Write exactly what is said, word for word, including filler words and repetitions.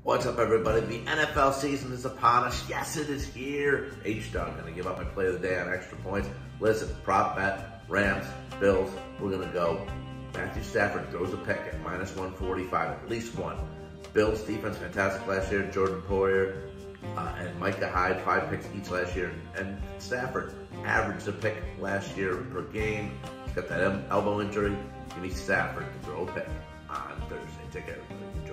What's up, everybody? The N F L season is upon us. Yes, it is here. H-Dog going to give up my play of the day on extra points. Listen, prop bet, Rams, Bills, we're going to go. Matthew Stafford throws a pick at minus one forty-five, at least one. Bills defense, fantastic last year. Jordan Poyer uh, and Micah Hyde, five picks each last year. And Stafford averaged a pick last year per game. He's got that elbow injury. Give me Stafford to throw a pick on Thursday. Take care, everybody.